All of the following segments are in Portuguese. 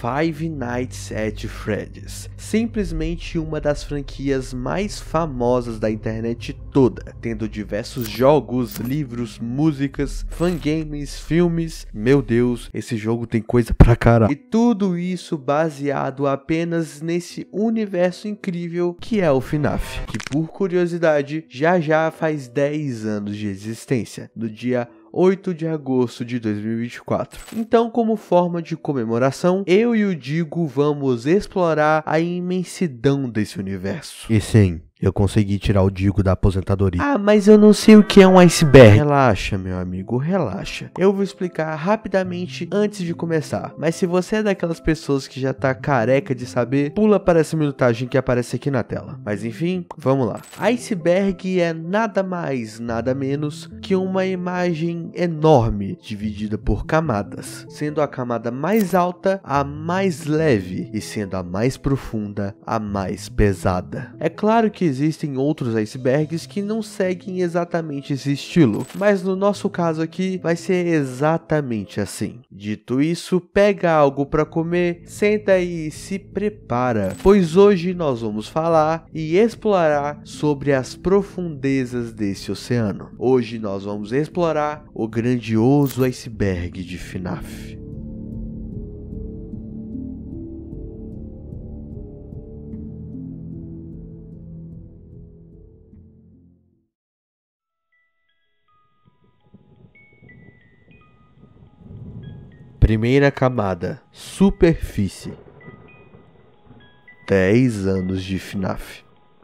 Five Nights at Freddy's, simplesmente uma das franquias mais famosas da internet toda, tendo diversos jogos, livros, músicas, fangames, filmes. Meu Deus, esse jogo tem coisa pra caralho. E tudo isso baseado apenas nesse universo incrível que é o FNAF, que por curiosidade já faz 10 anos de existência, no dia 8 de agosto de 2024. Então, como forma de comemoração, eu e o Digo vamos explorar a imensidão desse universo. E sim, eu consegui tirar o Digo da aposentadoria. Ah, mas eu não sei o que é um iceberg. Relaxa, meu amigo, relaxa. Eu vou explicar rapidamente antes de começar. Mas se você é daquelas pessoas que já tá careca de saber, pula para essa minutagem que aparece aqui na tela. Mas enfim, vamos lá. Iceberg é nada mais, nada menos que uma imagem enorme dividida por camadas, sendo a camada mais alta a mais leve e sendo a mais profunda a mais pesada. É claro que existem outros icebergs que não seguem exatamente esse estilo, mas no nosso caso aqui vai ser exatamente assim. Dito isso, pega algo para comer, senta e se prepara, pois hoje nós vamos falar e explorar sobre as profundezas desse oceano. Hoje nós vamos explorar o grandioso iceberg de FNAF. Primeira camada, superfície. 10 anos de FNAF.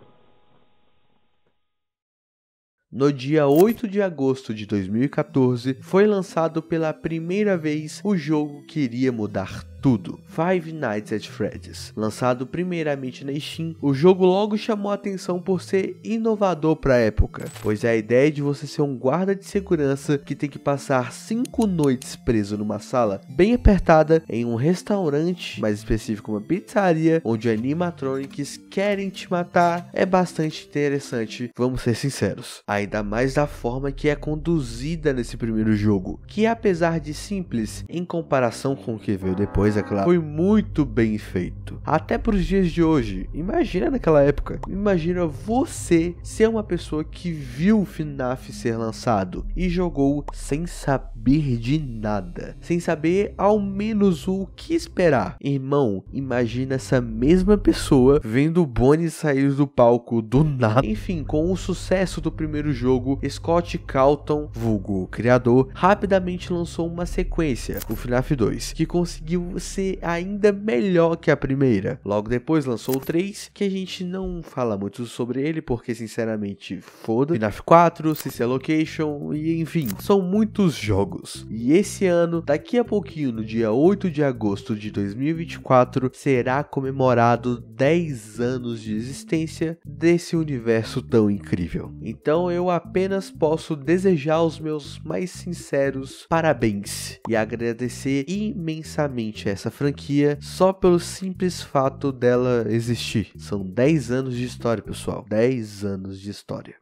No dia 8 de agosto de 2014, foi lançado pela primeira vez o jogo que iria mudar tudo, Five Nights at Freddy's. Lançado primeiramente na Steam, o jogo logo chamou a atenção por ser inovador para a época, pois a ideia de você ser um guarda de segurança que tem que passar 5 noites preso numa sala bem apertada em um restaurante, mais específico uma pizzaria, onde animatronics querem te matar, é bastante interessante, vamos ser sinceros. Ainda mais da forma que é conduzida nesse primeiro jogo, que apesar de simples em comparação com o que veio depois, é claro, foi muito bem feito. Até para os dias de hoje. Imagina naquela época. Imagina você ser uma pessoa que viu o FNAF ser lançado e jogou sem saber de nada. Sem saber ao menos o que esperar. Irmão, imagina essa mesma pessoa vendo o Bonnie sair do palco do nada. Enfim, com o sucesso do primeiro jogo, Scott Cawthon, vulgo criador, rapidamente lançou uma sequência, o FNAF 2, que conseguiu ser ainda melhor que a primeira. Logo depois lançou o 3, que a gente não fala muito sobre ele, porque sinceramente foda. FNAF 4, CC Location e enfim, são muitos jogos. E esse ano, daqui a pouquinho, no dia 8 de agosto de 2024, será comemorado 10 anos de existência desse universo tão incrível. Então eu apenas posso desejar aos meus mais sinceros parabéns e agradecer imensamente essa franquia só pelo simples fato dela existir. São 10 anos de história, pessoal. 10 anos de história.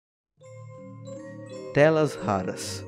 Telas raras.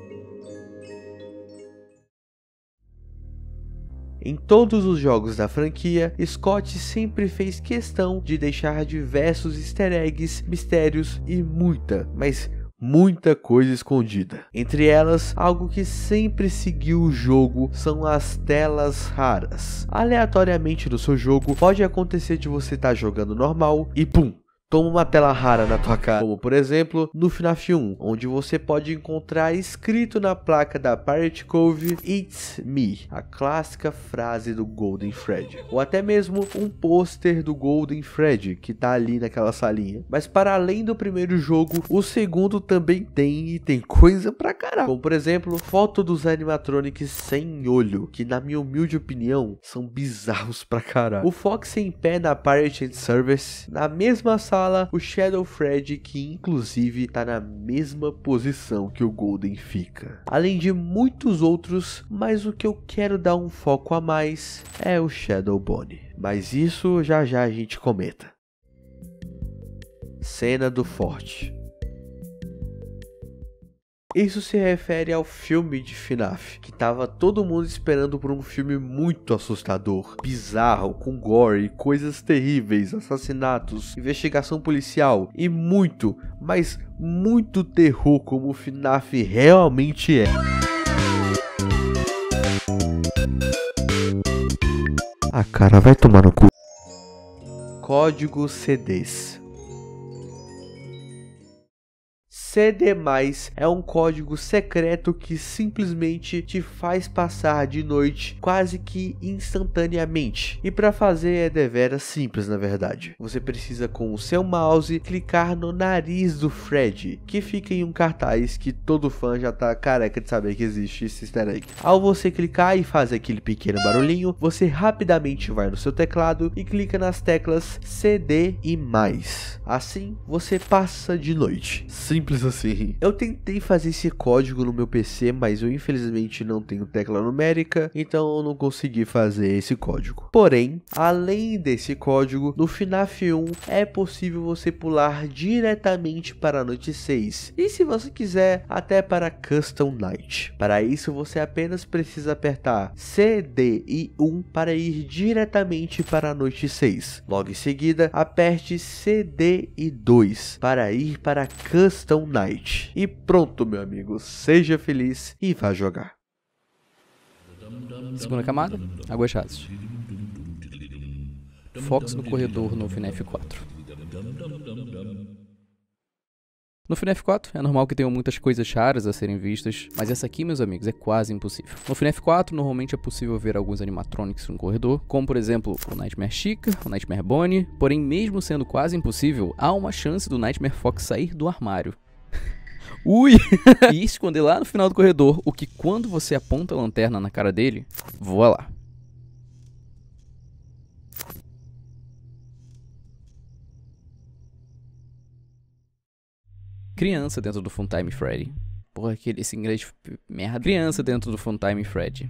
Em todos os jogos da franquia, Scott sempre fez questão de deixar diversos easter eggs, mistérios e muita coisa escondida. Entre elas, algo que sempre seguiu o jogo são as telas raras. Aleatoriamente no seu jogo, pode acontecer de você estar jogando normal e pum! Toma uma tela rara na tua cara, como por exemplo no FNAF 1, onde você pode encontrar escrito na placa da Pirate Cove "It's me", a clássica frase do Golden Freddy, ou até mesmo um pôster do Golden Freddy que tá ali naquela salinha. Mas para além do primeiro jogo, o segundo também tem coisa pra caralho, como por exemplo foto dos animatronics sem olho, que na minha humilde opinião são bizarros pra caralho. O Fox em pé na Pirate Service, na mesma sala o Shadow Freddy, que inclusive tá na mesma posição que o Golden fica. Além de muitos outros, mas o que eu quero dar um foco a mais é o Shadow Bonnie. Mas isso já a gente comenta. Cena do forte. Isso se refere ao filme de FNAF, que tava todo mundo esperando por um filme muito assustador, bizarro, com gore, coisas terríveis, assassinatos, investigação policial e muito, mas muito terror como o FNAF realmente é. Ah, cara, vai tomar no cu. Código CDs. CD+, é um código secreto que simplesmente te faz passar de noite quase que instantaneamente. E para fazer é deveras simples, na verdade. Você precisa com o seu mouse clicar no nariz do Fred, que fica em um cartaz que todo fã já tá careca de saber que existe esse easter egg. Ao você clicar e fazer aquele pequeno barulhinho, você rapidamente vai no seu teclado e clica nas teclas CD e mais. Assim, você passa de noite. Simples assim. Eu tentei fazer esse código no meu PC, mas eu infelizmente não tenho tecla numérica, então eu não consegui fazer esse código. Porém, além desse código, no FNAF 1 é possível você pular diretamente para a noite 6, e se você quiser, até para Custom Night. Para isso, você apenas precisa apertar CD e 1 para ir diretamente para a noite 6. Logo em seguida, aperte CD e 2 para ir para Custom Night. E pronto, meu amigo, seja feliz e vá jogar. Segunda camada, águas rasas. Fox no corredor no FNAF 4. No FNAF 4, é normal que tenham muitas coisas raras a serem vistas, mas essa aqui, meus amigos, é quase impossível. No FNAF 4, normalmente é possível ver alguns animatronics no corredor, como por exemplo o Nightmare Chica, o Nightmare Bonnie, porém mesmo sendo quase impossível, há uma chance do Nightmare Fox sair do armário. Ui! E esconder lá no final do corredor, o que quando você aponta a lanterna na cara dele, voa lá. Criança dentro do Funtime Freddy. Porra, esse inglês merda. Criança dentro do Funtime Freddy.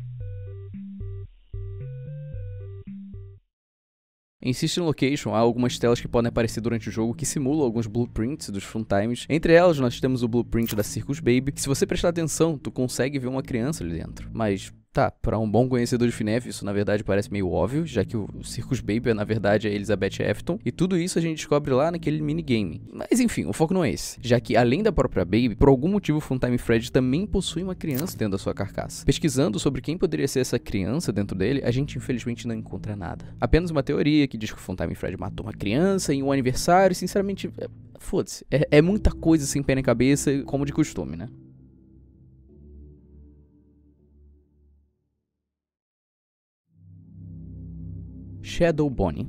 Em System Location há algumas telas que podem aparecer durante o jogo que simulam alguns blueprints dos Funtimes. Entre elas nós temos o blueprint da Circus Baby, que se você prestar atenção, tu consegue ver uma criança ali dentro. Mas tá, para um bom conhecedor de FNAF, isso na verdade parece meio óbvio, já que o Circus Baby na verdade é Elizabeth Efton, e tudo isso a gente descobre lá naquele minigame. Mas enfim, o foco não é esse, já que além da própria Baby, por algum motivo o Funtime Freddy também possui uma criança dentro da sua carcaça. Pesquisando sobre quem poderia ser essa criança dentro dele, a gente infelizmente não encontra nada. Apenas uma teoria que diz que o Funtime Freddy matou uma criança em um aniversário, e sinceramente, foda-se, é muita coisa sem pé nem cabeça, como de costume, né? Shadow Bonnie.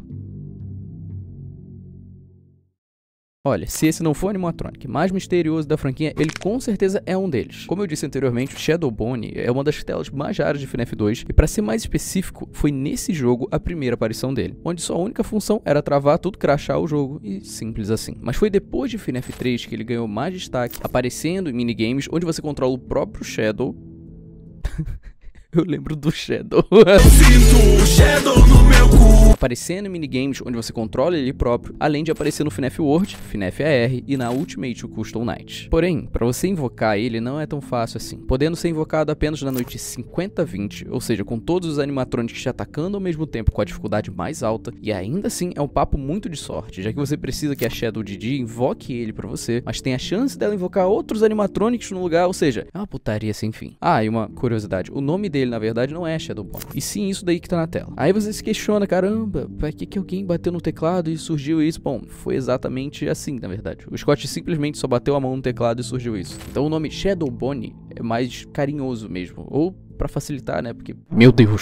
Olha, se esse não for o animatronic mais misterioso da franquia, ele com certeza é um deles. Como eu disse anteriormente, o Shadow Bonnie é uma das telas mais raras de FNAF 2, e para ser mais específico, foi nesse jogo a primeira aparição dele, onde sua única função era travar tudo, crashar o jogo, e simples assim. Mas foi depois de FNAF 3 que ele ganhou mais destaque, aparecendo em minigames, onde você controla o próprio Shadow. Eu lembro do Shadow. Eu sinto o Shadow no meu cu. Aparecendo em minigames onde você controla ele próprio, além de aparecer no FNAF World, FNAF AR e na Ultimate Custom Night. Porém, para você invocar ele não é tão fácil assim, podendo ser invocado apenas na noite 50-20, ou seja, com todos os animatronics te atacando ao mesmo tempo com a dificuldade mais alta, e ainda assim é um papo muito de sorte, já que você precisa que a Shadow Didi invoque ele para você, mas tem a chance dela invocar outros animatronics no lugar, ou seja, é uma putaria sem fim. Ah, e uma curiosidade, o nome dele na verdade não é Shadow Bonnie, e sim isso daí que tá na tela. Aí você se questiona, caramba, pra que alguém bateu no teclado e surgiu isso? Bom, foi exatamente assim na verdade. O Scott simplesmente só bateu a mão no teclado e surgiu isso. Então o nome Shadow Bonnie é mais carinhoso mesmo, ou pra facilitar, né, porque, meu Deus.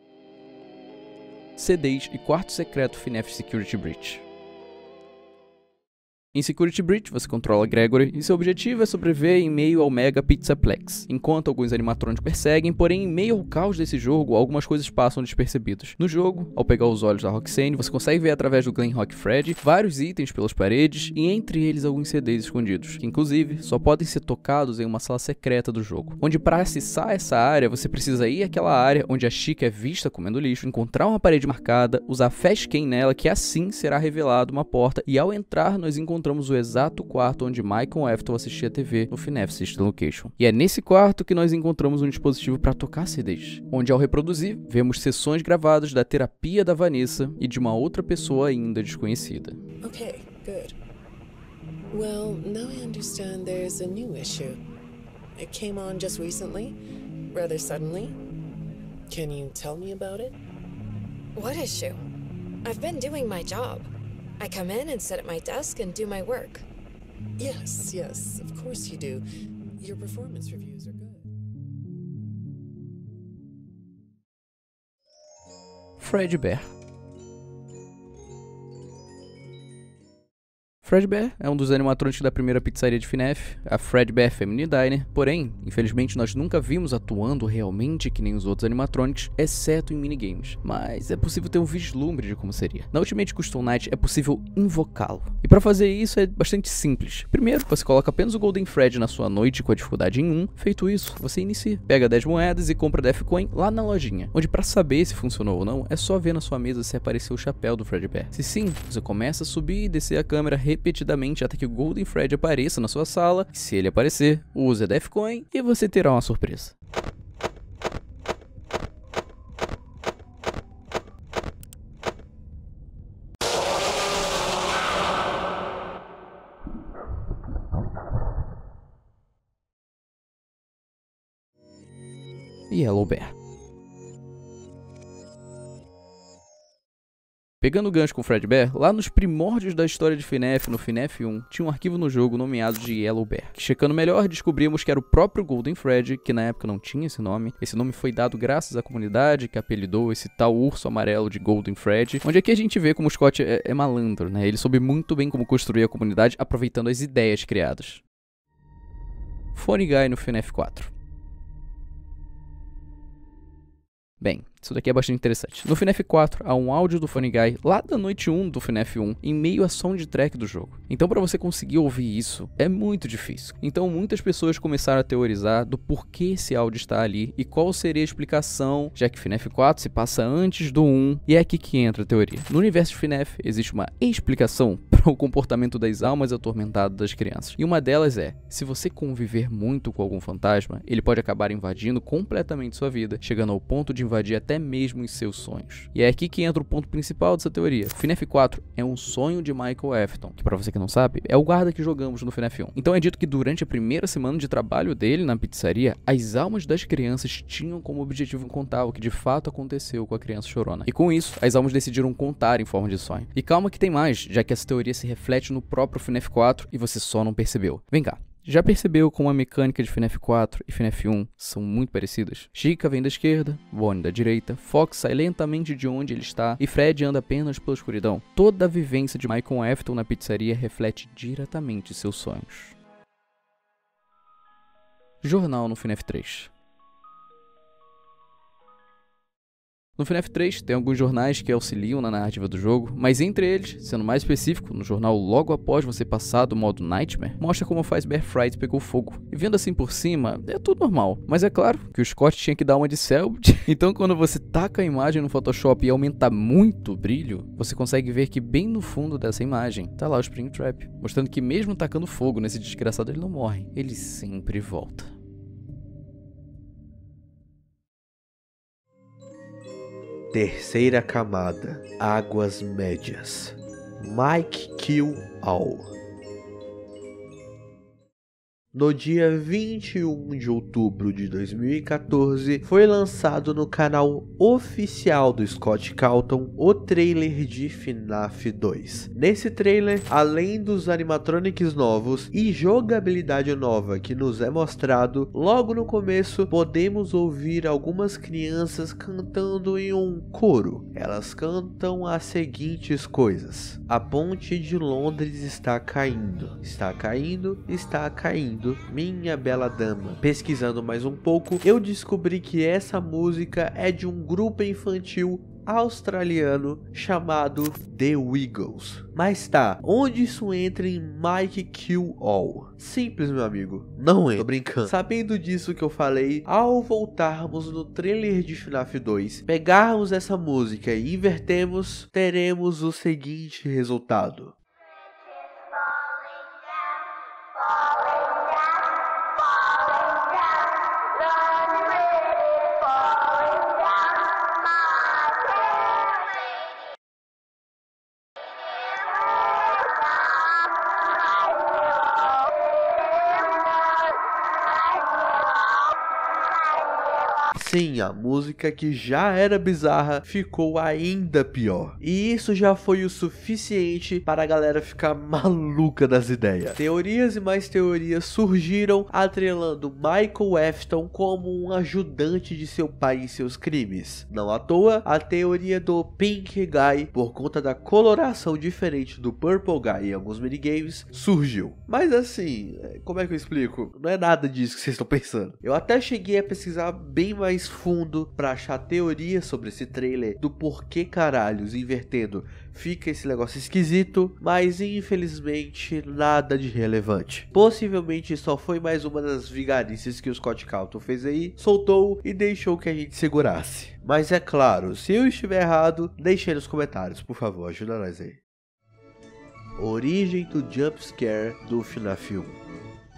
CDs e quarto secreto FNAF Security Breach. Em Security Breach, você controla Gregory e seu objetivo é sobreviver em meio ao Mega Pizzaplex, enquanto alguns animatrônicos perseguem, porém em meio ao caos desse jogo, algumas coisas passam despercebidas. No jogo, ao pegar os olhos da Roxane, você consegue ver através do Glen Rock Freddy vários itens pelas paredes e entre eles alguns CDs escondidos, que inclusive só podem ser tocados em uma sala secreta do jogo, onde para acessar essa área você precisa ir àquela área onde a Chica é vista comendo lixo, encontrar uma parede marcada, usar Fast Key nela que assim será revelado uma porta e ao entrar nós encontramos encontramos o exato quarto onde Michael Afton assistia TV no FNAF System Location. E é nesse quarto que nós encontramos um dispositivo para tocar CDs, onde ao reproduzir, vemos sessões gravadas da terapia da Vanessa e de uma outra pessoa ainda desconhecida. Okay, good. Well, now I understand there's a new issue. It came on just recently, rather suddenly. Can you tell me about it? What issue? I've been doing my job. I come in and sit at my desk and do my work. Yes, of course you do. Your performance reviews are good. Fredbear. Fredbear é um dos animatrônicos da primeira pizzaria de FNAF, a Fredbear Family Diner, porém, infelizmente nós nunca vimos atuando realmente que nem os outros animatrônicos, exceto em minigames, mas é possível ter um vislumbre de como seria. Na Ultimate Custom Night é possível invocá-lo, e para fazer isso é bastante simples. Primeiro, você coloca apenas o Golden Fred na sua noite com a dificuldade em 1, feito isso, você inicia, pega 10 moedas e compra Deathcoin lá na lojinha, onde para saber se funcionou ou não, é só ver na sua mesa se apareceu o chapéu do Fredbear. Se sim, você começa a subir e descer a câmera repetidamente até que o Golden Fred apareça na sua sala, e se ele aparecer, use a Deathcoin e você terá uma surpresa. Yellow Bear. Pegando o gancho com o Fredbear, lá nos primórdios da história de FNAF, no FNAF 1, tinha um arquivo no jogo nomeado de Yellow Bear, que checando melhor descobrimos que era o próprio Golden Fred, que na época não tinha esse nome. Esse nome foi dado graças à comunidade que apelidou esse tal urso amarelo de Golden Fred, onde aqui a gente vê como o Scott é malandro, né? Ele soube muito bem como construir a comunidade aproveitando as ideias criadas. Funny Guy no FNAF 4. Bem, isso daqui é bastante interessante. No FNAF 4, há um áudio do Funny Guy lá da noite 1 do FNAF 1, em meio à soundtrack do jogo. Então para você conseguir ouvir isso, é muito difícil. Então muitas pessoas começaram a teorizar do porquê esse áudio está ali e qual seria a explicação, já que FNAF 4 se passa antes do 1, e é aqui que entra a teoria. No universo de FNAF, existe uma explicação para o comportamento das almas atormentadas das crianças. E uma delas é, se você conviver muito com algum fantasma, ele pode acabar invadindo completamente sua vida, chegando ao ponto de invadir até mesmo em seus sonhos. E é aqui que entra o ponto principal dessa teoria. FNAF 4 é um sonho de Michael Afton, que para você que não sabe, é o guarda que jogamos no FNAF 1. Então é dito que durante a primeira semana de trabalho dele na pizzaria, as almas das crianças tinham como objetivo contar o que de fato aconteceu com a criança chorona. E com isso, as almas decidiram contar em forma de sonho. E calma que tem mais, já que essa teoria se reflete no próprio FNAF 4 e você só não percebeu. Vem cá. Já percebeu como a mecânica de FNAF 4 e FNAF 1 são muito parecidas? Chica vem da esquerda, Bonnie da direita, Fox sai lentamente de onde ele está e Fred anda apenas pela escuridão. Toda a vivência de Michael Afton na pizzaria reflete diretamente seus sonhos. Jornal no FNAF 3. No FNAF 3 tem alguns jornais que auxiliam na narrativa do jogo, mas entre eles, sendo mais específico, no jornal logo após você passar do modo Nightmare, mostra como a Fazbear Fright pegou fogo. E vendo assim por cima, é tudo normal, mas é claro que o Scott tinha que dar uma de Selbit, então quando você taca a imagem no Photoshop e aumenta muito o brilho, você consegue ver que bem no fundo dessa imagem tá lá o Springtrap, mostrando que mesmo tacando fogo nesse desgraçado ele não morre, ele sempre volta. Terceira camada, Águas Médias. Mike Kill All. No dia 21 de outubro de 2014, foi lançado no canal oficial do Scott Calton o trailer de FNAF 2. Nesse trailer, além dos animatronics novos e jogabilidade nova que nos é mostrado, logo no começo podemos ouvir algumas crianças cantando em um coro. Elas cantam as seguintes coisas: a ponte de Londres está caindo, está caindo, está caindo. Minha bela dama. Pesquisando mais um pouco, eu descobri que essa música é de um grupo infantil australiano chamado The Wiggles. Mas tá, onde isso entra em Mike Kill All? Simples, meu amigo, não é. Tô brincando. Sabendo disso que eu falei, ao voltarmos no trailer de FNAF 2, pegarmos essa música e invertemos, teremos o seguinte resultado. Sim, a música que já era bizarra ficou ainda pior. E isso já foi o suficiente para a galera ficar maluca das ideias. Teorias e mais teorias surgiram atrelando Michael Afton como um ajudante de seu pai em seus crimes. Não à toa, a teoria do Pink Guy, por conta da coloração diferente do Purple Guy em alguns minigames, surgiu. Mas assim, como é que eu explico? Não é nada disso que vocês estão pensando. Eu até cheguei a pesquisar bem mais fundo para achar teorias sobre esse trailer, do porquê caralhos invertendo fica esse negócio esquisito, mas infelizmente nada de relevante. Possivelmente só foi mais uma das vigarices que o Scott Calton fez aí, soltou e deixou que a gente segurasse. Mas é claro, se eu estiver errado, deixe aí nos comentários, por favor, ajuda nós aí. Origem do jumpscare do FNAF 1.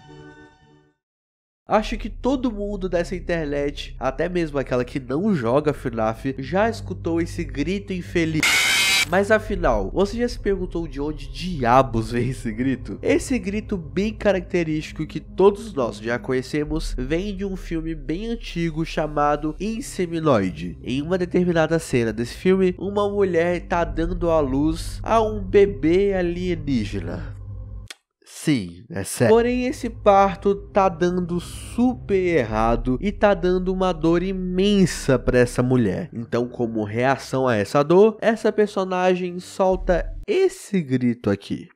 Acho que todo mundo dessa internet, até mesmo aquela que não joga FNAF, já escutou esse grito infeliz. Mas afinal, você já se perguntou de onde diabos vem esse grito? Esse grito bem característico que todos nós já conhecemos vem de um filme bem antigo chamado Inseminoide. Em uma determinada cena desse filme, uma mulher está dando à luz a um bebê alienígena. Sim, é sério. Porém, esse parto tá dando super errado e tá dando uma dor imensa pra essa mulher. Então, como reação a essa dor, essa personagem solta esse grito aqui.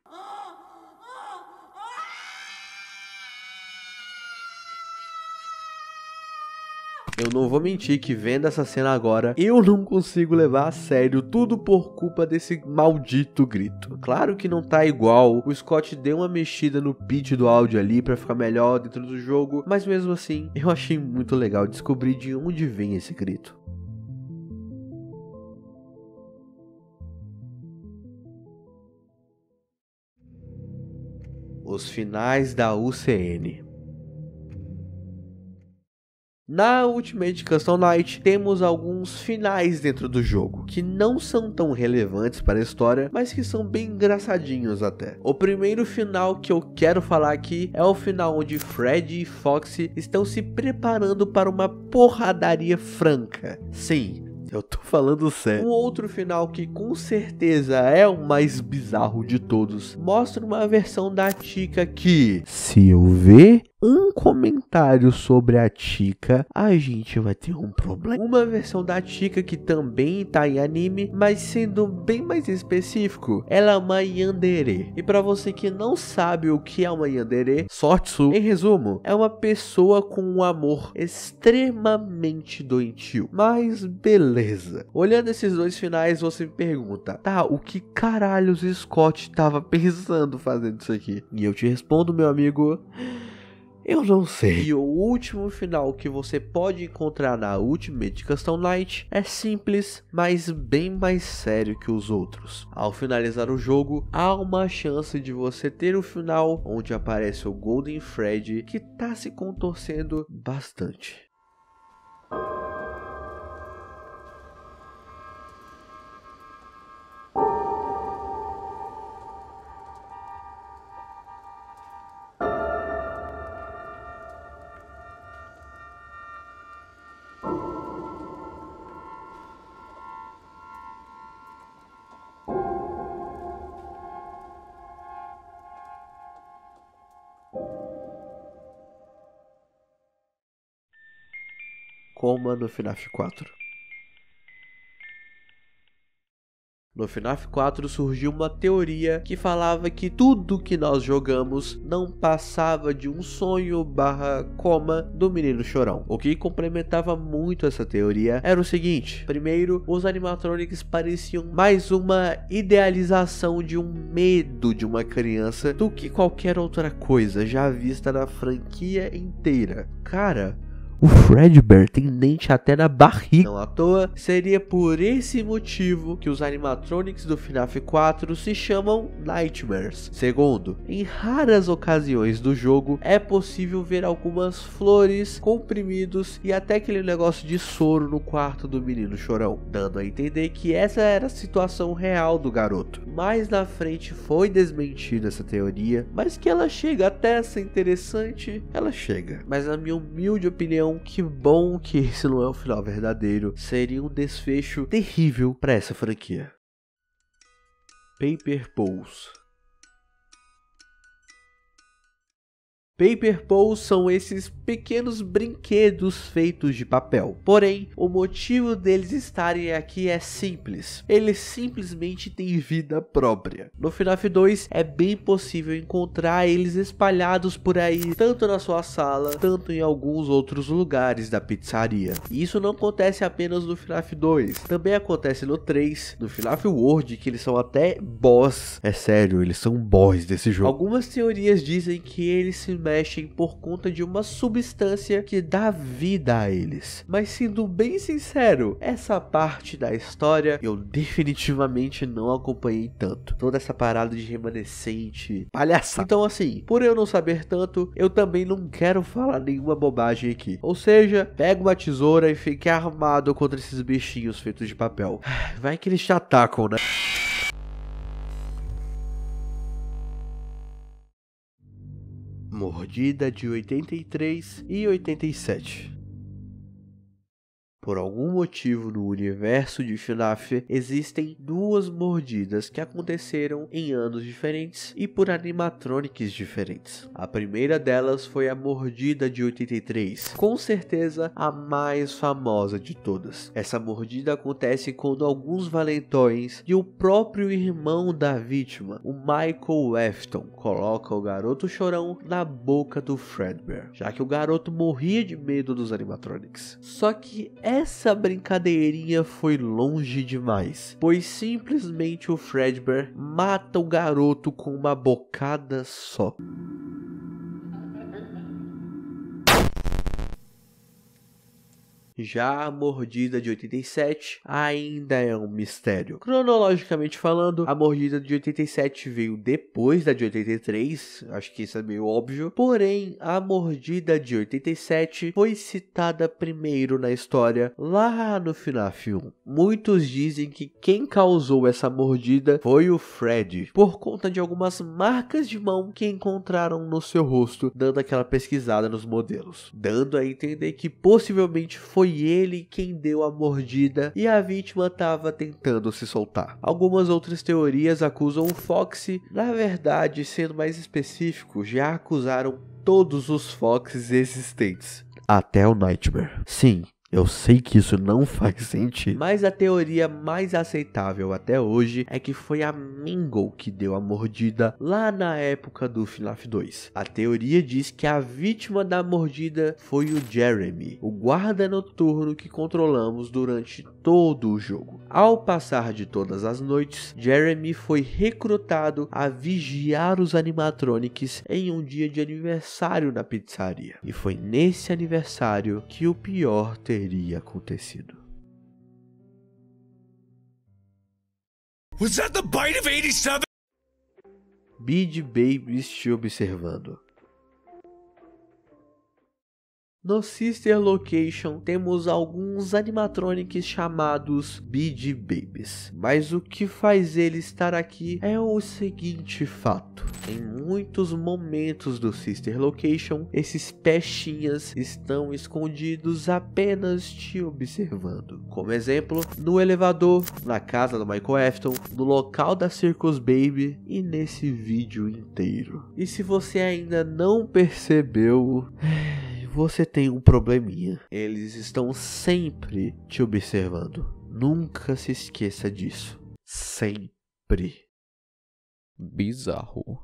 Eu não vou mentir que vendo essa cena agora, eu não consigo levar a sério, tudo por culpa desse maldito grito. Claro que não tá igual, o Scott deu uma mexida no pitch do áudio ali pra ficar melhor dentro do jogo, mas mesmo assim, eu achei muito legal descobrir de onde vem esse grito. Os finais da UCN. Na Ultimate Custom Night, temos alguns finais dentro do jogo, que não são tão relevantes para a história, mas que são bem engraçadinhos até. O primeiro final que eu quero falar aqui é o final onde Freddy e Foxy estão se preparando para uma porradaria franca. Sim, eu tô falando sério. Um outro final que com certeza é o mais bizarro de todos, mostra uma versão da Chica que, se eu ver um comentário sobre a Chica, a gente vai ter um problema. Uma versão da Chica que também tá em anime, mas sendo bem mais específico, ela é uma yandere. E pra você que não sabe o que é uma yandere, sorte sua. Em resumo, é uma pessoa com um amor extremamente doentio. Mas beleza. Olhando esses dois finais, você me pergunta, tá, o que caralhos Scott tava pensando fazendo isso aqui? E eu te respondo, meu amigo, eu não sei. E o último final que você pode encontrar na Ultimate Custom Night é simples, mas bem mais sério que os outros. Ao finalizar o jogo, há uma chance de você ter um final onde aparece o Golden Freddy, que tá se contorcendo bastante. Como no FNAF 4. No FNAF 4 surgiu uma teoria que falava que tudo que nós jogamos não passava de um sonho / coma do menino chorão. O que complementava muito essa teoria era o seguinte: primeiro, os animatronics pareciam mais uma idealização de um medo de uma criança do que qualquer outra coisa já vista na franquia inteira. Cara, o Fredbear tem dente até na barriga. Não à toa, seria por esse motivo que os animatronics do FNAF 4 se chamam Nightmares. Segundo, em raras ocasiões do jogo é possível ver algumas flores, comprimidos e até aquele negócio de soro no quarto do menino chorão, dando a entender que essa era a situação real do garoto. Mais na frente foi desmentida essa teoria, mas que ela chega até ser interessante, ela chega. Mas na minha humilde opinião, que bom que esse não é o final verdadeiro. Seria um desfecho terrível para essa franquia. Paper Pulse. Paper Pulse são esses pequenos brinquedos feitos de papel. Porém, o motivo deles estarem aqui é simples. Eles simplesmente têm vida própria. No FNAF 2 é bem possível encontrar eles espalhados por aí, tanto na sua sala, tanto em alguns outros lugares da pizzaria. E isso não acontece apenas no FNAF 2, também acontece no 3, no FNAF World, que eles são até boss. É sério, eles são boss desse jogo. Algumas teorias dizem que eles se mexem por conta de uma substância que dá vida a eles. Mas sendo bem sincero, essa parte da história eu definitivamente não acompanhei tanto. Toda essa parada de remanescente, palhaçada. Então assim, por eu não saber tanto, eu também não quero falar nenhuma bobagem aqui. Ou seja, pega uma tesoura e fique armado contra esses bichinhos feitos de papel. Vai que eles te atacam, né? Mordida de 83 e 87. Por algum motivo no universo de FNAF existem duas mordidas que aconteceram em anos diferentes e por animatronics diferentes. A primeira delas foi a mordida de 83, com certeza a mais famosa de todas. Essa mordida acontece quando alguns valentões e o próprio irmão da vítima, o Michael Afton, coloca o garoto chorão na boca do Fredbear, já que o garoto morria de medo dos animatronics. Só que essa brincadeirinha foi longe demais, pois simplesmente o Fredbear mata o garoto com uma bocada só. Já a mordida de 87 ainda é um mistério. Cronologicamente falando, a mordida de 87 veio depois da de 83, acho que isso é meio óbvio. Porém, a mordida de 87 foi citada primeiro na história, lá no FNAF 1. Muitos dizem que quem causou essa mordida foi o Fred, por conta de algumas marcas de mão que encontraram no seu rosto, dando aquela pesquisada nos modelos, dando a entender que possivelmente foi ele quem deu a mordida e a vítima estava tentando se soltar. Algumas outras teorias acusam o Foxy, na verdade, sendo mais específico, já acusaram todos os Foxys existentes, até o Nightmare. Sim, eu sei que isso não faz sentido, mas a teoria mais aceitável até hoje é que foi a Mingle que deu a mordida lá na época do FNAF 2. A teoria diz que a vítima da mordida foi o Jeremy, o guarda noturno que controlamos durante todo o jogo. Ao passar de todas as noites, Jeremy foi recrutado a vigiar os animatronics em um dia de aniversário na pizzaria. E foi nesse aniversário que o pior teria acontecido. Was that the bite of 87? Beady Babies te observando. No Sister Location temos alguns animatronics chamados Beady Babies, mas o que faz ele estar aqui é o seguinte fato: em muitos momentos do Sister Location, esses peixinhas estão escondidos apenas te observando. Como exemplo, no elevador, na casa do Michael Afton, no local da Circus Baby e nesse vídeo inteiro. E se você ainda não percebeu, você tem um probleminha. Eles estão sempre te observando. Nunca se esqueça disso. Sempre. Bizarro.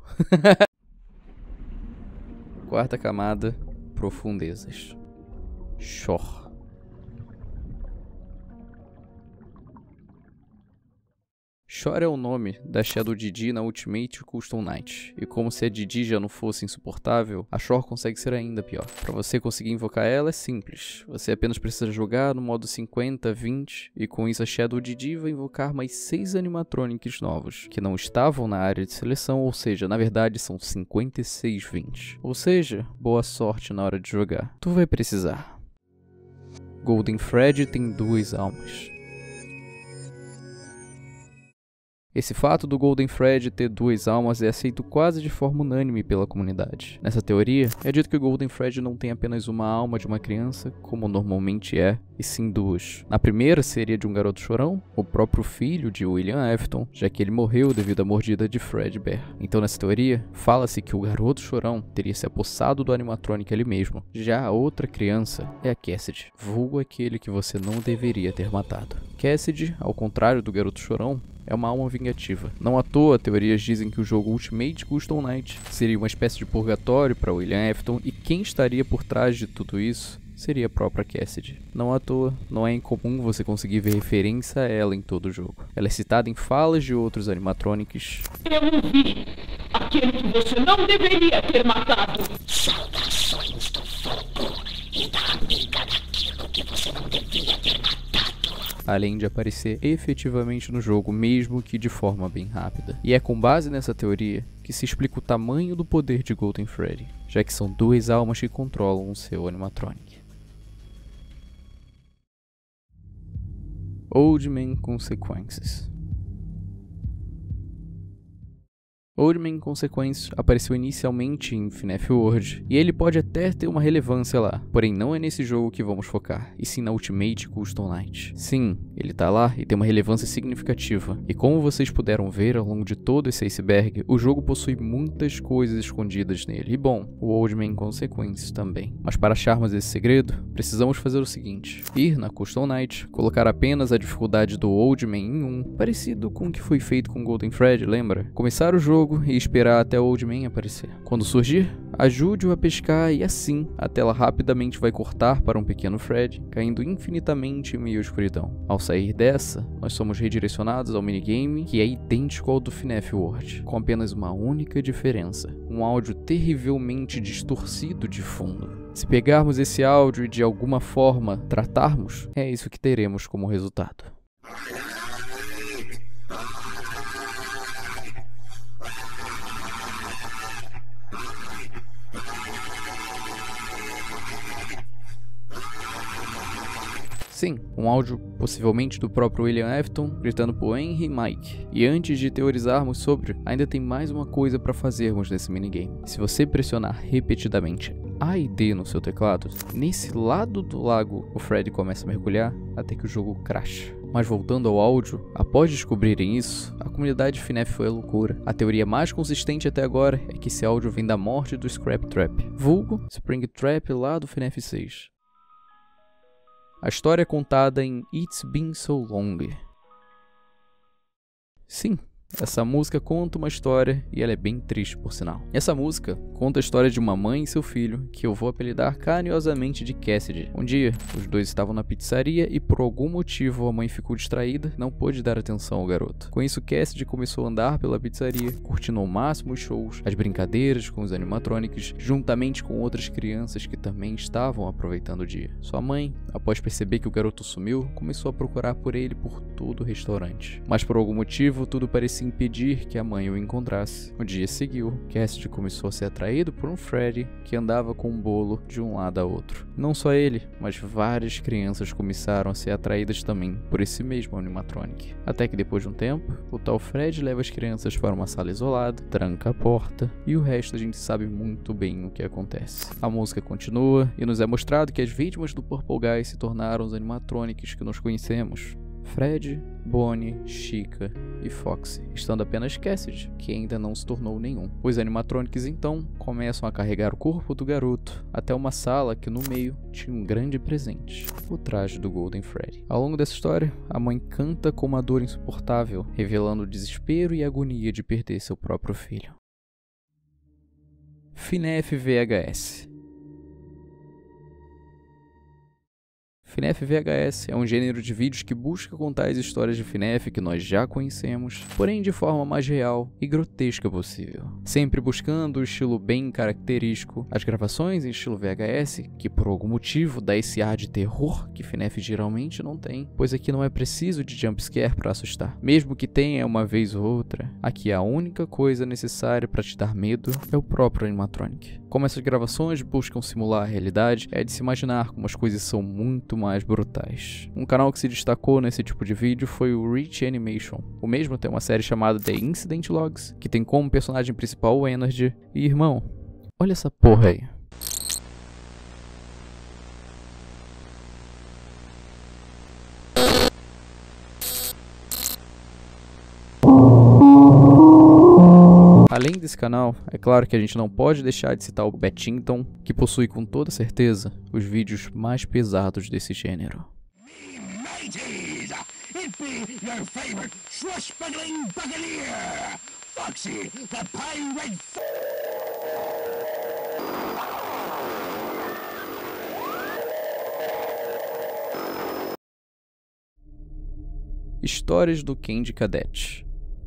Quarta camada, profundezas. Shore. Shore é o nome da Shadow Didi na Ultimate Custom Night, e como se a Didi já não fosse insuportável, a Shore consegue ser ainda pior. Para você conseguir invocar ela é simples, você apenas precisa jogar no modo 50-20, e com isso a Shadow Didi vai invocar mais 6 animatronics novos, que não estavam na área de seleção, ou seja, na verdade são 56-20. Ou seja, boa sorte na hora de jogar. Tu vai precisar. Golden Freddy tem 2 almas. Esse fato do Golden Freddy ter 2 almas é aceito quase de forma unânime pela comunidade. Nessa teoria, é dito que o Golden Freddy não tem apenas uma alma de uma criança, como normalmente é, e sim 2. Na primeira seria de um garoto chorão, o próprio filho de William Afton, já que ele morreu devido à mordida de Fredbear. Então nessa teoria, fala-se que o garoto chorão teria se apossado do animatronic ali mesmo. Já a outra criança é a Cassidy, vulgo aquele que você não deveria ter matado. Cassidy, ao contrário do garoto chorão, é uma alma vingativa. Não à toa, teorias dizem que o jogo Ultimate Custom Night seria uma espécie de purgatório para William Afton, e quem estaria por trás de tudo isso seria a própria Cassidy. Não à toa, não é incomum você conseguir ver referência a ela em todo o jogo. Ela é citada em falas de outros animatronics. Eu vi aquele que você não deveria ter matado. Saudações do fogo e da amiga daquilo que você não devia ter matado. Além de aparecer efetivamente no jogo, mesmo que de forma bem rápida. E é com base nessa teoria que se explica o tamanho do poder de Golden Freddy, já que são 2 almas que controlam o seu animatronic. Old Man Consequences. Old Man Consequences apareceu inicialmente em FNAF World, e ele pode até ter uma relevância lá, porém não é nesse jogo que vamos focar, e sim na Ultimate Custom Night. Sim, ele tá lá e tem uma relevância significativa, e como vocês puderam ver ao longo de todo esse iceberg, o jogo possui muitas coisas escondidas nele, e bom, o Old Man Consequences também. Mas para acharmos esse segredo, precisamos fazer o seguinte: ir na Custom Night, colocar apenas a dificuldade do Old Man em 1, parecido com o que foi feito com Golden Freddy, lembra? Começar o jogo e esperar até o Old Man aparecer. Quando surgir, ajude-o a pescar e assim a tela rapidamente vai cortar para um pequeno Fred, caindo infinitamente em meio à escuridão. Ao sair dessa, nós somos redirecionados ao minigame que é idêntico ao do FNAF World, com apenas uma única diferença: um áudio terrivelmente distorcido de fundo. Se pegarmos esse áudio e de alguma forma tratarmos, é isso que teremos como resultado. Sim, um áudio possivelmente do próprio William Afton gritando por Henry e Mike. E antes de teorizarmos sobre, ainda tem mais uma coisa para fazermos nesse minigame. Se você pressionar repetidamente A e D no seu teclado, nesse lado do lago o Freddy começa a mergulhar até que o jogo crasha. Mas voltando ao áudio, após descobrirem isso, a comunidade FNAF foi à loucura. A teoria mais consistente até agora é que esse áudio vem da morte do Scrap Trap, vulgo Springtrap lá do FNAF 6. A história é contada em It's Been So Long. Sim, essa música conta uma história e ela é bem triste, por sinal. Essa música conta a história de uma mãe e seu filho, que eu vou apelidar carinhosamente de Cassidy. Um dia, os dois estavam na pizzaria e por algum motivo a mãe ficou distraída e não pôde dar atenção ao garoto. Com isso, Cassidy começou a andar pela pizzaria, curtindo ao máximo os shows, as brincadeiras com os animatronics, juntamente com outras crianças que também estavam aproveitando o dia. Sua mãe, após perceber que o garoto sumiu, começou a procurar por ele por todo o restaurante. Mas por algum motivo, tudo parecia impedir que a mãe o encontrasse. O dia seguiu, Cassidy começou a ser atraído por um Freddy que andava com um bolo de um lado a outro. Não só ele, mas várias crianças começaram a ser atraídas também por esse mesmo animatronic. Até que depois de um tempo, o tal Freddy leva as crianças para uma sala isolada, tranca a porta e o resto a gente sabe muito bem o que acontece. A música continua e nos é mostrado que as vítimas do Purple Guy se tornaram os animatronics que nós conhecemos: Fred, Bonnie, Chica e Foxy, estando apenas Cassidy, que ainda não se tornou nenhum. Os animatronics então começam a carregar o corpo do garoto até uma sala que no meio tinha um grande presente: o traje do Golden Freddy. Ao longo dessa história, a mãe canta com uma dor insuportável, revelando o desespero e a agonia de perder seu próprio filho. FNAF VHS. FNAF VHS é um gênero de vídeos que busca contar as histórias de FNAF que nós já conhecemos, porém de forma mais real e grotesca possível. Sempre buscando o estilo bem característico, as gravações em estilo VHS, que por algum motivo dá esse ar de terror que FNAF geralmente não tem, pois aqui não é preciso de jumpscare para assustar. Mesmo que tenha uma vez ou outra, aqui a única coisa necessária para te dar medo é o próprio animatronic. Como essas gravações buscam simular a realidade, é de se imaginar como as coisas são muito mais mais brutais. Um canal que se destacou nesse tipo de vídeo foi o Reach Animation. O mesmo tem uma série chamada The Incident Logs, que tem como personagem principal o Energy. E irmão, olha essa porra aí. Além desse canal, é claro que a gente não pode deixar de citar o Bettington, que possui com toda certeza os vídeos mais pesados desse gênero. Mateys, it be your favorite swashbuckling buccaneer, Foxy the Pirate. Histórias do Candy Cadet.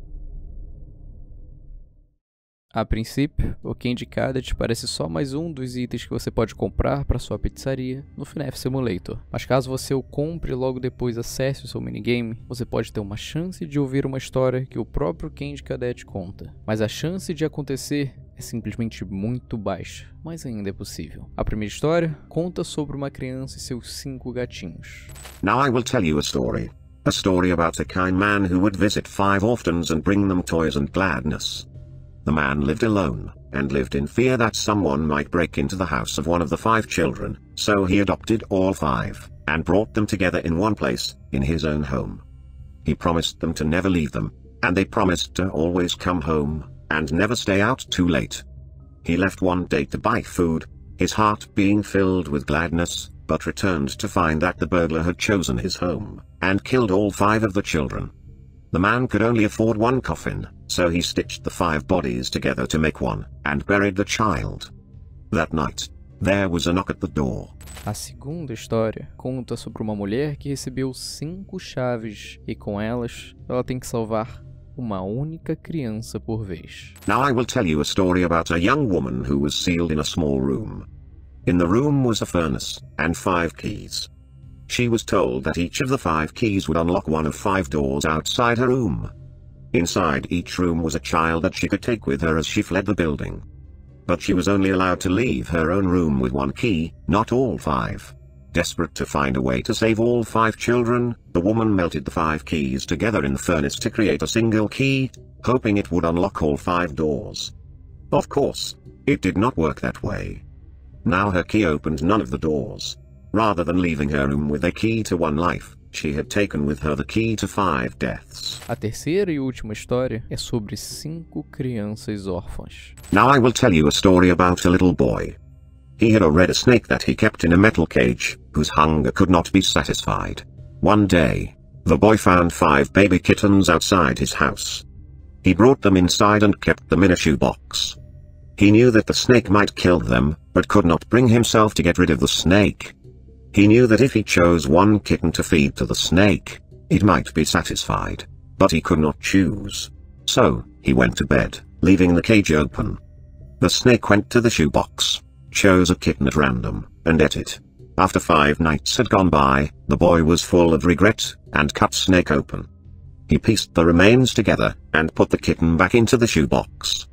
A princípio, o Candy Cadet parece só mais um dos itens que você pode comprar para sua pizzaria no FNAF Simulator. Mas caso você o compre e logo depois acesse o seu minigame, você pode ter uma chance de ouvir uma história que o próprio Candy Cadet conta. Mas a chance de acontecer é simplesmente muito baixa, mas ainda é possível. A primeira história conta sobre uma criança e seus 5 gatinhos. Now I will tell you a story. A story about a kind man who would visit 5 orphans and bring them toys and gladness. The man lived alone, and lived in fear that someone might break into the house of one of the 5 children, so he adopted all 5, and brought them together in one place, in his own home. He promised them to never leave them, and they promised to always come home, and never stay out too late. He left one day to buy food, his heart being filled with gladness, but returned to find that the burglar had chosen his home, and killed all 5 of the children. The man could only afford one coffin, so he stitched the 5 bodies together to make one, and buried the child. That night, there was a knock at the door. A segunda história conta sobre uma mulher que recebeu 5 chaves e com elas, ela tem que salvar uma única criança por vez. Now I will tell you a story about a young woman who was sealed in a small room. In the room was a furnace, and 5 keys. She was told that each of the 5 keys would unlock one of 5 doors outside her room. Inside each room was a child that she could take with her as she fled the building. But she was only allowed to leave her own room with 1 key, not all 5. Desperate to find a way to save all 5 children, the woman melted the 5 keys together in the furnace to create a single key, hoping it would unlock all 5 doors. Of course, it did not work that way. Now her key opened none of the doors. Rather than leaving her room with a key to 1 life, she had taken with her the key to 5 deaths. A terceira e última história é sobre 5 crianças órfãs. Now I will tell you a story about a little boy. He had a red snake that he kept in a metal cage, whose hunger could not be satisfied. One day, the boy found 5 baby kittens outside his house. He brought them inside and kept them in a shoebox. He knew that the snake might kill them, but could not bring himself to get rid of the snake. He knew that if he chose 1 kitten to feed to the snake, it might be satisfied, but he could not choose. So, he went to bed, leaving the cage open. The snake went to the shoebox, chose a kitten at random, and ate it. After 5 nights had gone by, the boy was full of regret, and cut snake open. He pieced the remains together, and put the kitten back into the shoebox.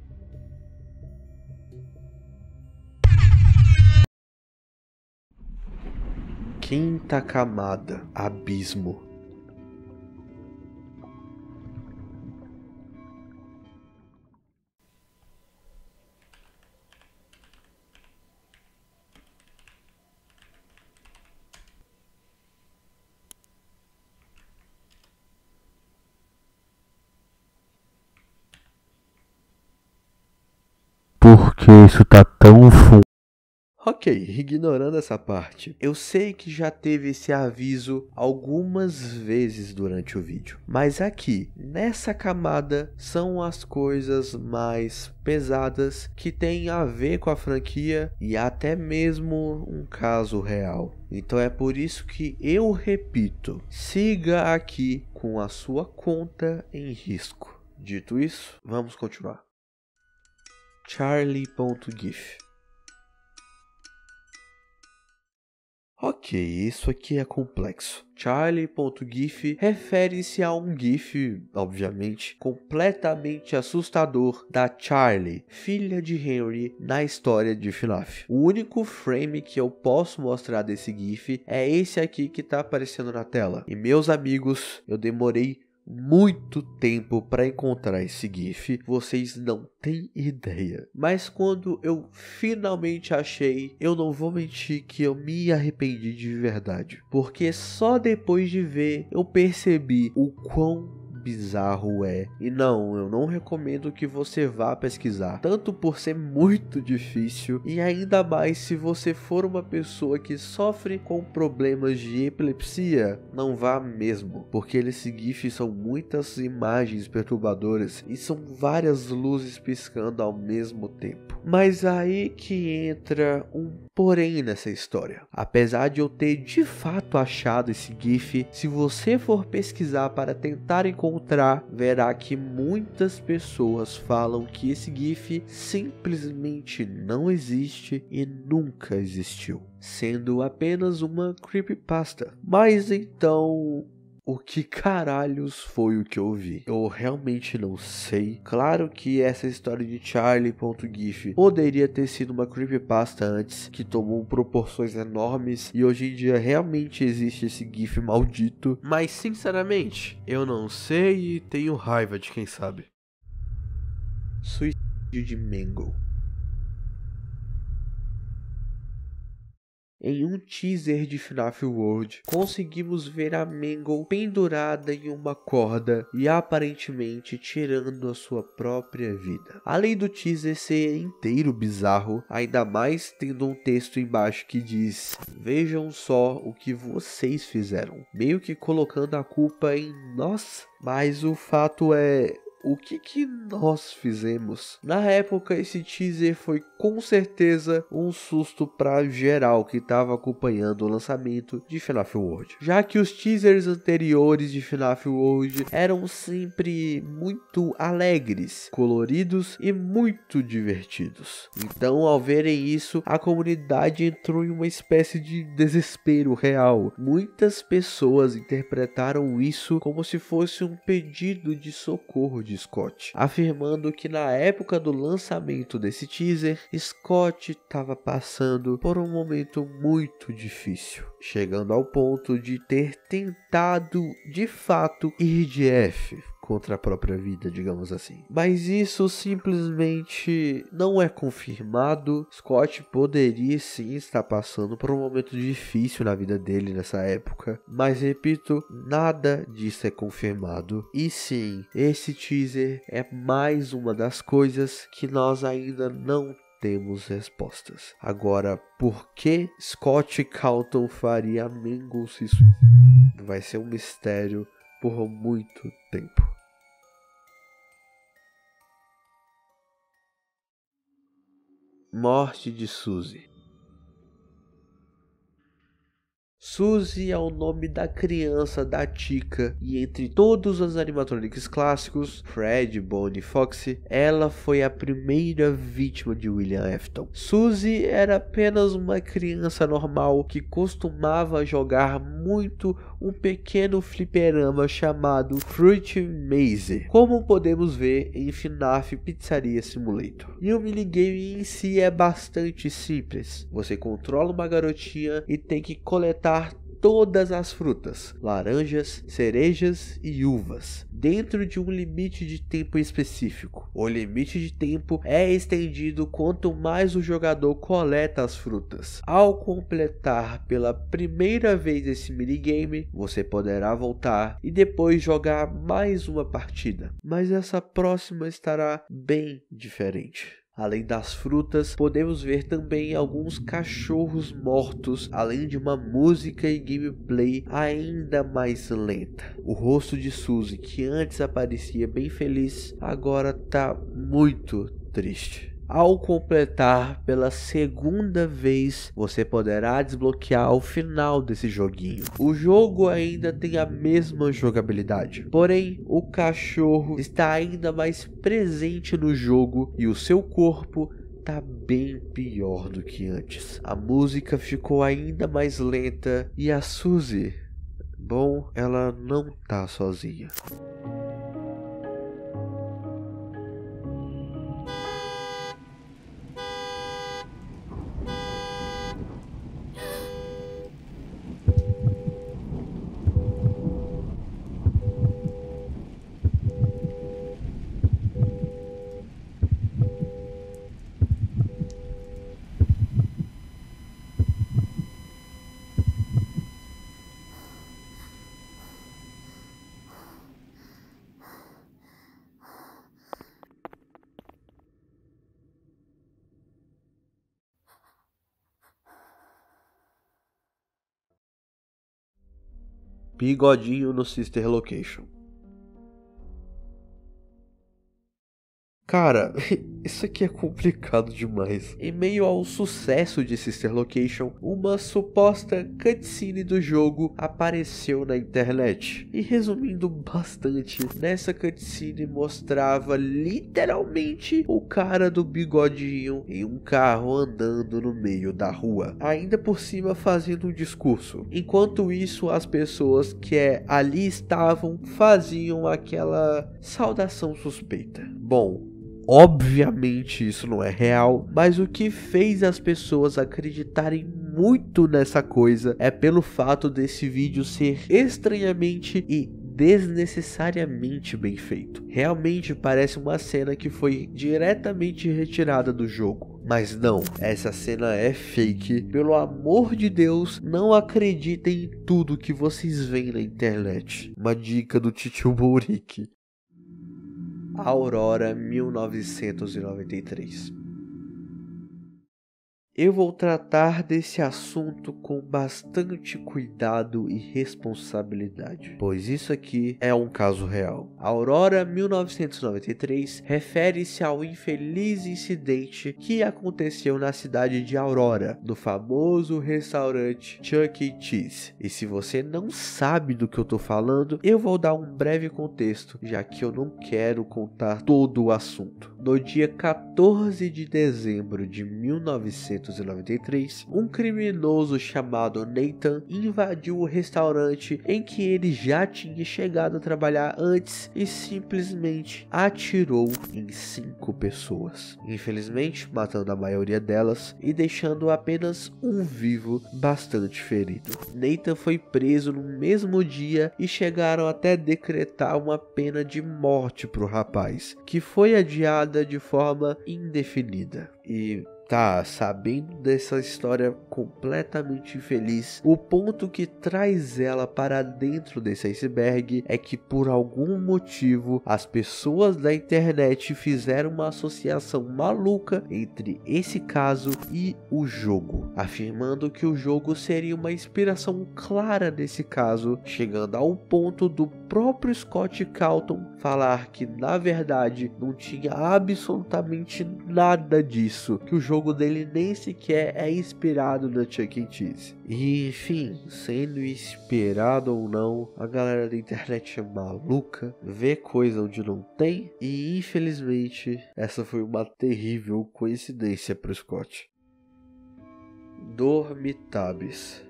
Quinta camada, abismo. Por que isso tá tão fundo? Ok, ignorando essa parte, eu sei que já teve esse aviso algumas vezes durante o vídeo, mas aqui, nessa camada, são as coisas mais pesadas que têm a ver com a franquia e até mesmo um caso real. Então é por isso que eu repito, siga aqui com a sua conta em risco. Dito isso, vamos continuar. Charlie.gif Ok, isso aqui é complexo. Charlie.gif refere-se a um GIF, obviamente, completamente assustador da Charlie, filha de Henry, na história de FNAF. O único frame que eu posso mostrar desse GIF é esse aqui que tá aparecendo na tela. E meus amigos, eu demorei muito tempo para encontrar esse GIF, vocês não têm ideia. Mas quando eu finalmente achei, eu não vou mentir que eu me arrependi de verdade, porque só depois de ver eu percebi o quão bizarro é. E não, eu não recomendo que você vá pesquisar, tanto por ser muito difícil e ainda mais se você for uma pessoa que sofre com problemas de epilepsia, não vá mesmo, porque esse GIF são muitas imagens perturbadoras e são várias luzes piscando ao mesmo tempo. Mas aí que entra um porém nessa história. Apesar de eu ter de fato achado esse GIF, se você for pesquisar para tentar encontrar, verá que muitas pessoas falam que esse GIF simplesmente não existe e nunca existiu, sendo apenas uma creepypasta. Mas então, o que caralhos foi o que eu vi? Eu realmente não sei. Claro que essa história de Charlie.gif poderia ter sido uma creepypasta antes, que tomou proporções enormes e hoje em dia realmente existe esse GIF maldito. Mas sinceramente, eu não sei e tenho raiva de quem sabe. Suicídio de Mangle. Em um teaser de FNAF World, conseguimos ver a Mangle pendurada em uma corda e aparentemente tirando a sua própria vida. Além do teaser ser inteiro bizarro, ainda mais tendo um texto embaixo que diz: "Vejam só o que vocês fizeram", meio que colocando a culpa em nós. Mas o fato é, o que nós fizemos? Na época, esse teaser foi com certeza um susto para geral que estava acompanhando o lançamento de FNAF World, já que os teasers anteriores de FNAF World eram sempre muito alegres, coloridos e muito divertidos. Então, ao verem isso, a comunidade entrou em uma espécie de desespero real. Muitas pessoas interpretaram isso como se fosse um pedido de socorro de Scott, afirmando que na época do lançamento desse teaser, Scott estava passando por um momento muito difícil, chegando ao ponto de ter tentado de fato ir de F contra a própria vida, digamos assim. Mas isso simplesmente não é confirmado. Scott poderia sim estar passando por um momento difícil na vida dele nessa época, mas repito, nada disso é confirmado. E sim, esse teaser é mais uma das coisas que nós ainda não temos respostas. Agora, por que Scott Calton faria a Mangle se suicidar? Vai ser um mistério por muito tempo. Morte de Suzy. Suzy é o nome da criança da Chica, e entre todos os animatronics clássicos, Fred, Bonnie e Foxy, ela foi a primeira vítima de William Afton. Suzy era apenas uma criança normal que costumava jogar muito um pequeno fliperama chamado Fruit Maze, como podemos ver em FNAF Pizzeria Simulator. E o minigame em si é bastante simples. Você controla uma garotinha e tem que coletar todas as frutas, laranjas, cerejas e uvas, dentro de um limite de tempo específico. O limite de tempo é estendido quanto mais o jogador coleta as frutas. Ao completar pela primeira vez esse minigame, você poderá voltar e depois jogar mais uma partida, mas essa próxima estará bem diferente. Além das frutas, podemos ver também alguns cachorros mortos, além de uma música e gameplay ainda mais lenta. O rosto de Suzy, que antes aparecia bem feliz, agora tá muito triste. Ao completar pela segunda vez, você poderá desbloquear o final desse joguinho. O jogo ainda tem a mesma jogabilidade, porém o cachorro está ainda mais presente no jogo e o seu corpo tá bem pior do que antes. A música ficou ainda mais lenta e a Suzy, bom, ela não tá sozinha. Bigodinho no Sister Location. Cara, isso aqui é complicado demais. Em meio ao sucesso de Sister Location, uma suposta cutscene do jogo apareceu na internet. E resumindo bastante, nessa cutscene mostrava literalmente o cara do bigodinho em um carro andando no meio da rua, ainda por cima fazendo um discurso. Enquanto isso, as pessoas que ali estavam faziam aquela saudação suspeita. Bom, obviamente isso não é real, mas o que fez as pessoas acreditarem muito nessa coisa é pelo fato desse vídeo ser estranhamente e desnecessariamente bem feito. Realmente parece uma cena que foi diretamente retirada do jogo. Mas não, essa cena é fake. Pelo amor de Deus, não acreditem em tudo que vocês veem na internet. Uma dica do Titio Bourik. Aurora 1993. Eu vou tratar desse assunto com bastante cuidado e responsabilidade, pois isso aqui é um caso real. Aurora 1993 refere-se ao infeliz incidente que aconteceu na cidade de Aurora, do famoso restaurante Chuck E. Cheese. E se você não sabe do que eu tô falando, eu vou dar um breve contexto, já que eu não quero contar todo o assunto. No dia 14 de dezembro de 1993, um criminoso chamado Nathan invadiu o restaurante em que ele já tinha chegado a trabalhar antes e simplesmente atirou em 5 pessoas, infelizmente matando a maioria delas e deixando apenas um vivo bastante ferido. Nathan foi preso no mesmo dia e chegaram até decretar uma pena de morte para o rapaz, que foi adiada de forma indefinida. E tá, sabendo dessa história completamente infeliz, o ponto que traz ela para dentro desse iceberg é que por algum motivo as pessoas da internet fizeram uma associação maluca entre esse caso e o jogo, afirmando que o jogo seria uma inspiração clara nesse caso, chegando ao ponto do próprio Scott Cawthon falar que na verdade não tinha absolutamente nada disso, que o jogo dele nem sequer é inspirado na Chuck E. Cheese. E enfim, sendo inspirado ou não, a galera da internet é maluca, vê coisa onde não tem, e infelizmente essa foi uma terrível coincidência para o Scott. Dormitabs.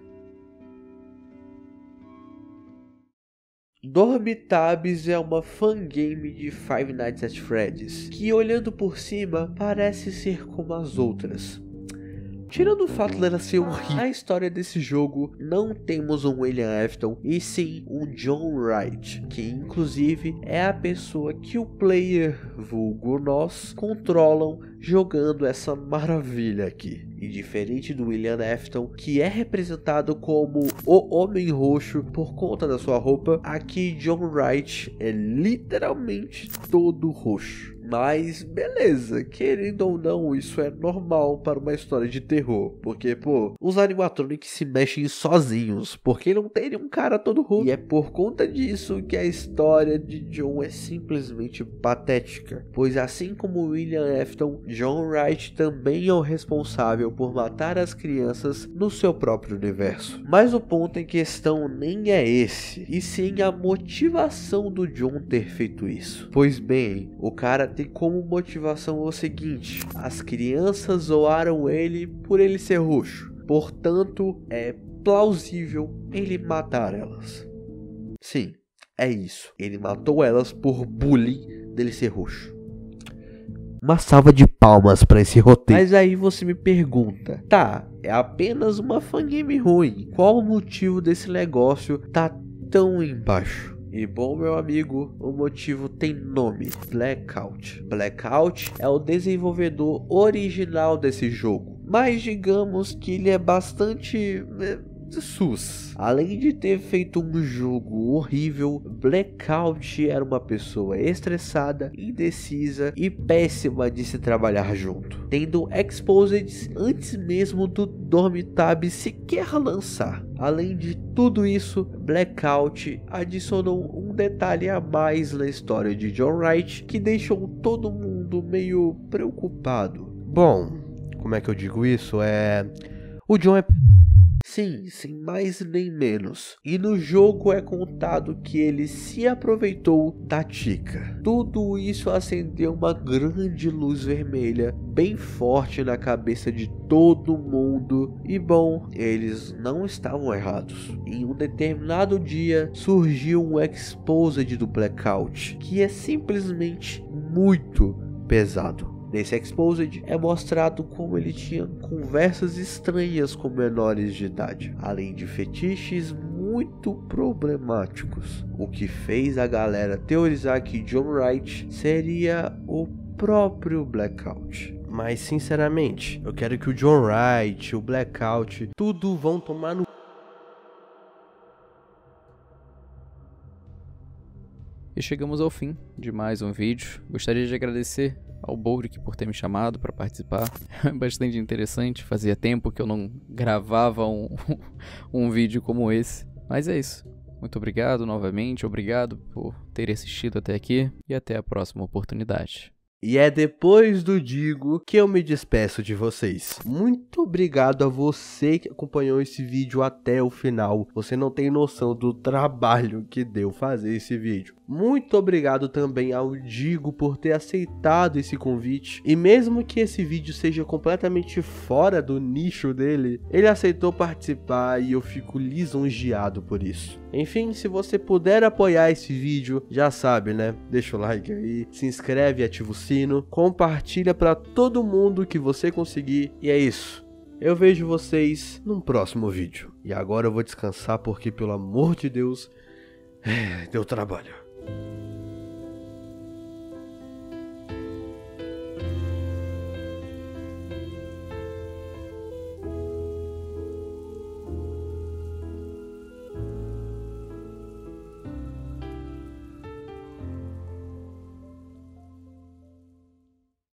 Dormitabs é uma fangame de Five Nights at Freddy's, que olhando por cima parece ser como as outras. Tirando o fato dela ser horrível, na história desse jogo não temos um William Afton e sim um John Wright, que inclusive é a pessoa que o player, vulgo nós, controlam jogando essa maravilha aqui. E diferente do William Afton, que é representado como o Homem Roxo por conta da sua roupa, aqui John Wright é literalmente todo roxo. Mas beleza, querendo ou não, isso é normal para uma história de terror, porque pô, os animatronics se mexem sozinhos, porque não tem nenhum cara todo roxo. E é por conta disso que a história de John é simplesmente patética, pois assim como William Afton, John Wright também é o responsável por matar as crianças no seu próprio universo. Mas o ponto em questão nem é esse, e sim a motivação do John ter feito isso. Pois bem, o cara tem como motivação o seguinte: as crianças zoaram ele por ele ser roxo, portanto é plausível ele matar elas. Sim, é isso, ele matou elas por bullying dele ser roxo. Uma salva de palmas pra esse roteiro. Mas aí você me pergunta, tá, é apenas uma fangame ruim, qual o motivo desse negócio tá tão embaixo? E bom, meu amigo, o motivo tem nome: Blackout. Blackout é o desenvolvedor original desse jogo, mas digamos que ele é bastante sus. Além de ter feito um jogo horrível, Blackout era uma pessoa estressada, indecisa e péssima de se trabalhar junto, tendo exposed antes mesmo do Dormitab sequer lançar. Além de tudo isso, Blackout adicionou um detalhe a mais na história de John Wright que deixou todo mundo meio preocupado. Bom, como é que eu digo isso? O John é... Sim, sem mais nem menos. E no jogo é contado que ele se aproveitou da Chica. Tudo isso acendeu uma grande luz vermelha bem forte na cabeça de todo mundo. E bom, eles não estavam errados. Em um determinado dia surgiu um exposed do Blackout, que é simplesmente muito pesado. Nesse exposed é mostrado como ele tinha conversas estranhas com menores de idade, além de fetiches muito problemáticos, o que fez a galera teorizar que John Wright seria o próprio Blackout. Mas sinceramente, eu quero que o John Wright, o Blackout, tudo vão tomar no... E chegamos ao fim de mais um vídeo. Gostaria de agradecer ao Bourik por ter me chamado para participar. É bastante interessante, fazia tempo que eu não gravava um vídeo como esse. Mas é isso. Muito obrigado novamente, obrigado por ter assistido até aqui e até a próxima oportunidade. E é depois do Digo que eu me despeço de vocês. Muito obrigado a você que acompanhou esse vídeo até o final. Você não tem noção do trabalho que deu fazer esse vídeo. Muito obrigado também ao Digo por ter aceitado esse convite. E mesmo que esse vídeo seja completamente fora do nicho dele, ele aceitou participar e eu fico lisonjeado por isso. Enfim, se você puder apoiar esse vídeo, já sabe, né? Deixa o like aí, se inscreve e ativa o sino, compartilha pra todo mundo que você conseguir. E é isso. Eu vejo vocês num próximo vídeo. E agora eu vou descansar porque, pelo amor de Deus, deu trabalho.